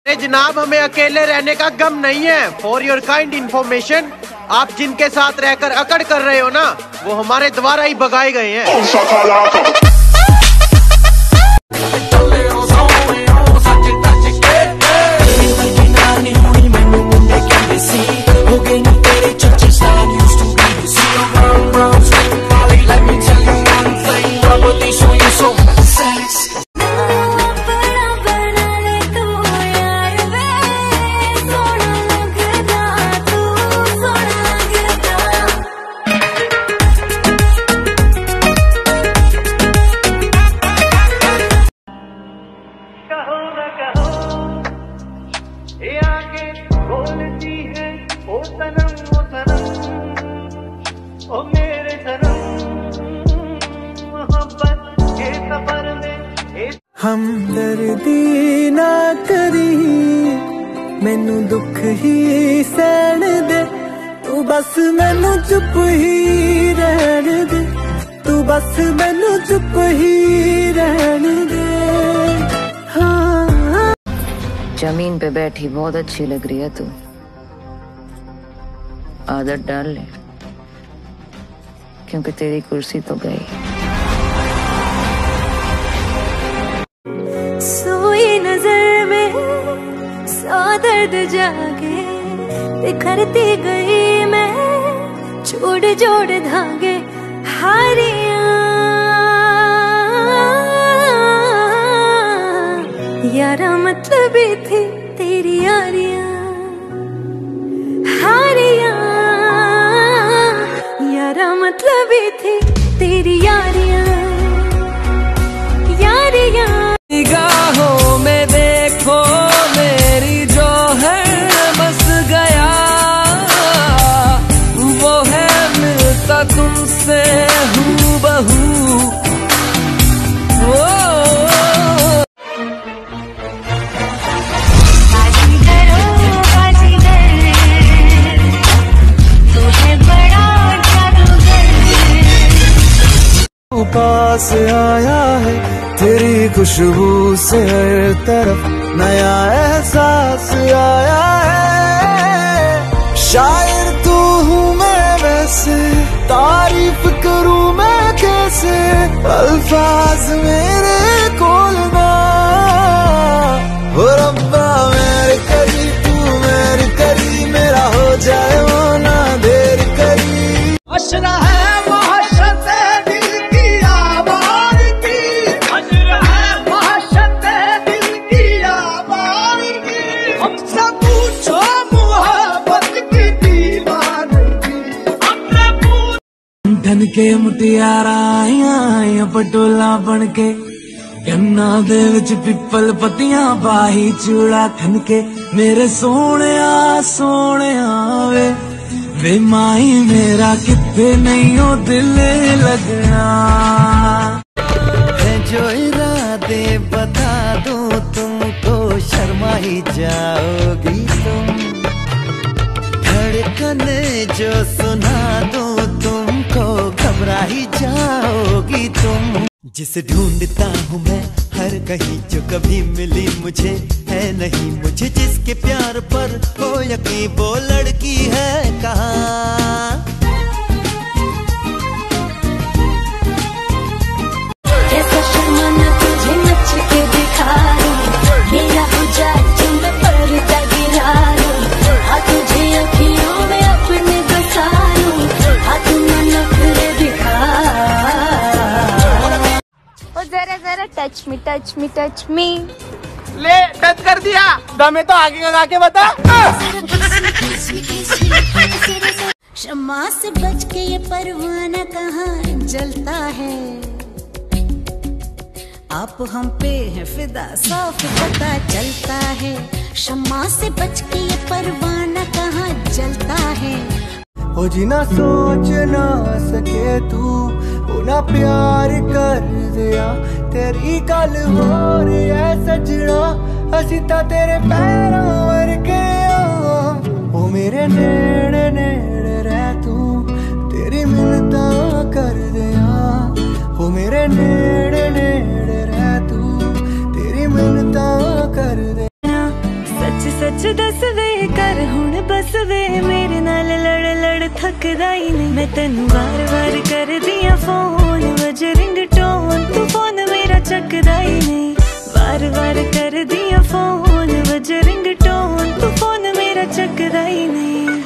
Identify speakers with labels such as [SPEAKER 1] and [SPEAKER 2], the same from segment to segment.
[SPEAKER 1] अरे जनाब, हमें अकेले रहने का गम नहीं है। फॉर योर काइंड इन्फॉर्मेशन, आप जिनके साथ रहकर अकड़ कर रहे हो ना, वो हमारे द्वारा ही भगाए गए हैं।
[SPEAKER 2] हम दर्दी ना करी, मैनू दुख ही सहन दे, तू बस मैनू चुप ही रहन दे, तू बस मैनू चुप ही रहन दे। हाँ।
[SPEAKER 3] जमीन पे बैठी बहुत अच्छी लग रही है तू, आदत डाल ले, क्योंकि तेरी कुर्सी तो गई।
[SPEAKER 4] सोई नजर में सौ दर्द जागे, बिखरती गई मैं जोड़ जोड़ धागे, हारियां यारा मतलब ही थी तेरी यारियां, हारियां यारा मतलब ही थी तेरी यारियां, यारियां।
[SPEAKER 2] निगाहों में देखो मेरी जो है बस गया, वो है मिलता तुमसे हूबहू। पास आया है तेरी खुशबू से हर तरफ नया एहसास आया है, शायर तू हूँ मैं वैसे, तारीफ करूँ मैं कैसे, अल्फाज मेरे कोल ना हो रब्बा, मेरे करी तू मेरे करी, मेरा हो जाए वो ना देर करी। अशरा है धन के मुटियारा आइया पटोला बन के, गन्ना दे विच पिपल पत्तियां पाही चूड़ा खन के, मेरे सोहणिया सोहणिया वे माई मेरा किथे नहीं हो दिल लगना है, जो इरादे बता दूं तुमको शर्मा ही जाओगी तुम, धड़कन जो सुना दूं तुमको घबरा ही जाओगी तुम। जिसे ढूंढता हूँ मैं हर कहीं, जो कभी मिली मुझे है नहीं, मुझे जिसके प्यार पर हो यकीन, वो लड़की है कहाँ।
[SPEAKER 4] कैसा शर्माना तुझे नच के दिखा दूं, मेरा हो जाए जो मैं पर्दा गिरा दूं, हाँ तुझे अखियों में अपने बसा लूं, हाँ तुम नखरे दिखा। ओ जरा जरा touch me touch me touch me,
[SPEAKER 1] ले टच कर दिया, दमे तो आगे लगा के बता।
[SPEAKER 4] शम्मा से बच के ये परवाना कहाँ जलता है, आप हम पे है फिदा साफ पता चलता है, शम्मा से बच के ये परवाना कहाँ जलता है।
[SPEAKER 2] हो जी ना सोच ना सके तू, वो ना प्यार कर दिया, तेरी गल हो रही है सजना, असी ता तेरे पैरों वर्गे ओ मेरे नेड़े नेड़े रह तू, तेरी मिलता कर दिया, ओ मेरे नेड़े नेड़े रह तू, तेरी मिलता कर दे।
[SPEAKER 4] बस वे मेरे नाल लड़ लड़ थकदा ही नहीं। मैं तेनू बार बार कर दिया फोन, वजे रिंगटोन तू फोन मेरा चकदा ही नहीं। बार बार कर दिया फोन, वजे रिंगटोन तू फोन मेरा चकदा ही नहीं।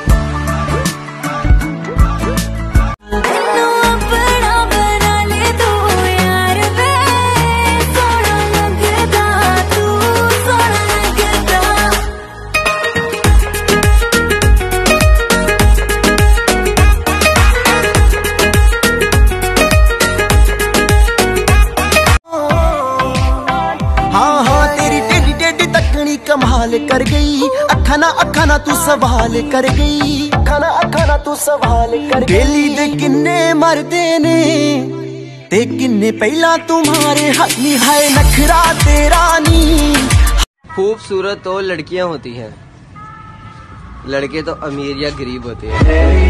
[SPEAKER 2] कमाल कर गई अखा ना तू सवाल कर गई, अखा ना तू सवाल कर गई। बेली दे किन्ने मरदे ने ते किन्ने पहला तुम्हारे हाथ निभाए नखरा तेरा नी।
[SPEAKER 5] खूबसूरत तो लड़कियां होती हैं, लड़के तो अमीर या गरीब होते हैं।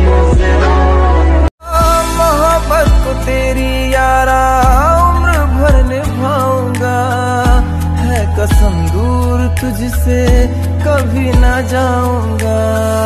[SPEAKER 2] मोहब्बत को तेरी यारा उम्र भर निभाऊंगा, है कसम दूर तुझसे कभी ना जाऊंगा।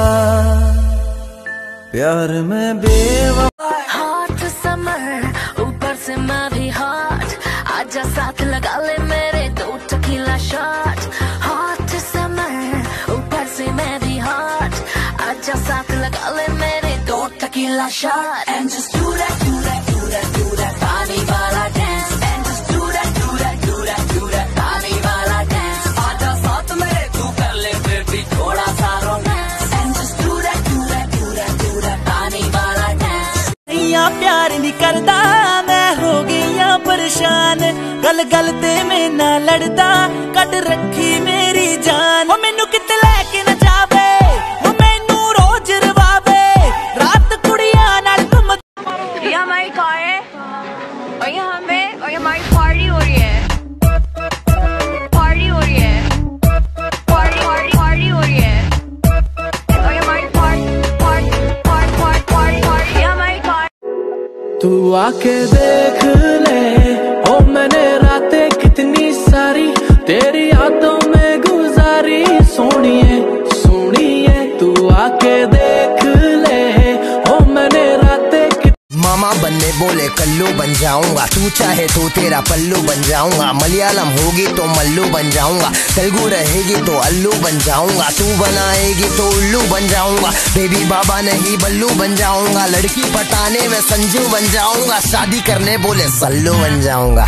[SPEAKER 2] प्यार में बेवफा
[SPEAKER 4] हॉट समर ऊपर से मैं भी हॉट, आजा साथ लगा ले मेरे 2 टकीला शॉट। हॉट समर ऊपर से मैं भी हॉट, आजा साथ लगा ले मेरे 2 tequila shot. And just do that do that do that do that पानी वाला dance. And just do that do that do that do that पानी वाला डांस। आजा साथ मेरे तू कर ले बेबी थोड़ा सा romance. And just do that do that do that do that पानी वाला डांस।
[SPEAKER 2] प्यार नहीं करदा मैं हो गईया परेशान, गल गल ते मैं ना लड़दा कट रखी मेरी जान। ओ मैनू किते लेके ना जावे, ओ मैनू रोज रवावे, रात कुड़ियां नाल घुम।
[SPEAKER 3] ये हमारी कार है और यहाँ पे और हमारी पार्टी हो रही है, पार्टी हो रही है, पार्टी पार्टी पार्टी हो रही है और हमारी party party party party party हमारी कार।
[SPEAKER 2] तू आके देख ले ओ मैंने रातें कितनी सारी तेरी यादों में गुजारी। सोनिए तू आके देख ले ओ मैंने रातें। मामा बनने बोले कल्लू बन जाऊंगा, तू चाहे तो तेरा पल्लू बन जाऊंगा। मलयालम होगी तो मल्लू बन जाऊंगा, तेलुगु रहेगी तो अल्लू बन जाऊंगा। तू बनाएगी तो उल्लू बन जाऊंगा, बेबी बाबा नहीं बल्लू बन जाऊंगा। लड़की पटाने में संजू बन जाऊंगा, शादी करने बोले सल्लू बन जाऊंगा।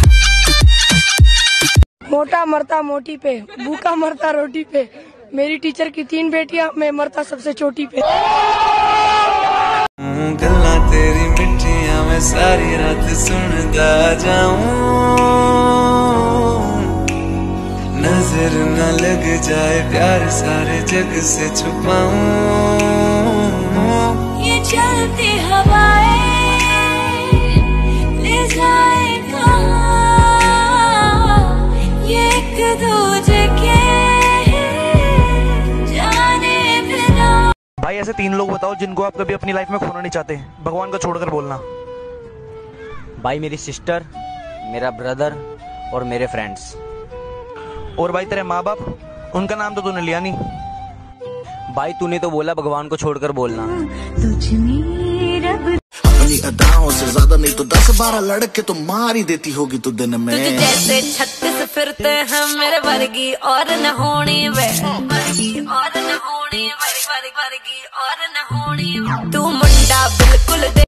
[SPEAKER 6] मोटा मरता मोटी पे, भूखा मरता रोटी पे। मेरी टीचर की 3 बेटियां, मैं मरता सबसे चोटी पे।
[SPEAKER 2] गल्ला तेरी मिठियां मैं सारी रात सुनता जाऊं, नजर न लग जाए प्यार सारे जग से छुपाऊं।
[SPEAKER 4] ये चलती हवाएं ले जाए कहाँ, ये एक दूजे के जाने बिना।
[SPEAKER 7] भाई ऐसे 3 लोग बताओ जिनको आप कभी अपनी लाइफ में खोना नहीं चाहते, भगवान को छोड़कर बोलना।
[SPEAKER 5] भाई मेरी सिस्टर, मेरा ब्रदर और मेरे फ्रेंड्स।
[SPEAKER 7] और भाई तेरे माँ बाप, उनका नाम तो तूने लिया नहीं।
[SPEAKER 5] भाई तूने तो बोला भगवान को छोड़कर बोलना।
[SPEAKER 8] अपनी अदाओं से ज्यादा नहीं तो 10-12 लड़के तो मार ही देती होगी तू दिन में।
[SPEAKER 4] तुझे जैसे 36 फिरते हैं मेरे वर्गी और न होनी वे, वर्गी और न होनी वर्गी और न होनी। तू मुंडा बिल्कुल